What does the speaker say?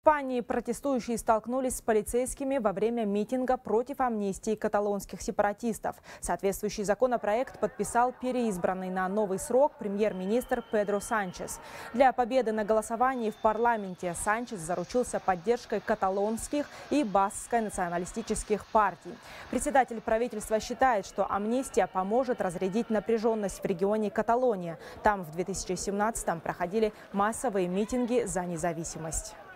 Испании протестующие столкнулись с полицейскими во время митинга против амнистии каталонских сепаратистов. Соответствующий законопроект подписал переизбранный на новый срок премьер-министр Педро Санчес. Для победы на голосовании в парламенте Санчес заручился поддержкой каталонских и баскской националистических партий. Председатель правительства считает, что амнистия поможет разрядить напряженность в регионе Каталония. Там в 2017-м проходили массовые митинги за независимость.